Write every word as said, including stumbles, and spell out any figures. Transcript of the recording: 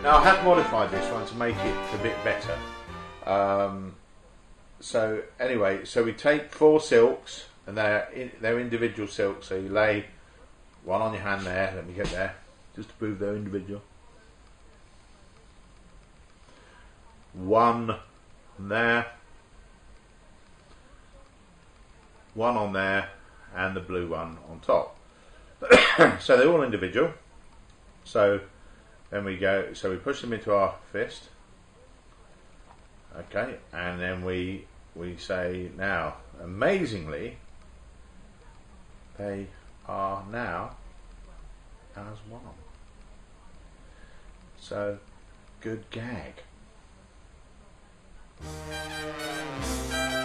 Now I have modified this one to make it a bit better. Um, so anyway, so we take four silks, and they're in, they're individual silks. So you lay one on your hand there. Let me get there, just to prove they're individual. One there, one on there, and the blue one on top. So they're all individual. So then we go, so we push them into our fist, okay, and then we we say now, amazingly, they are now as one. So good gag.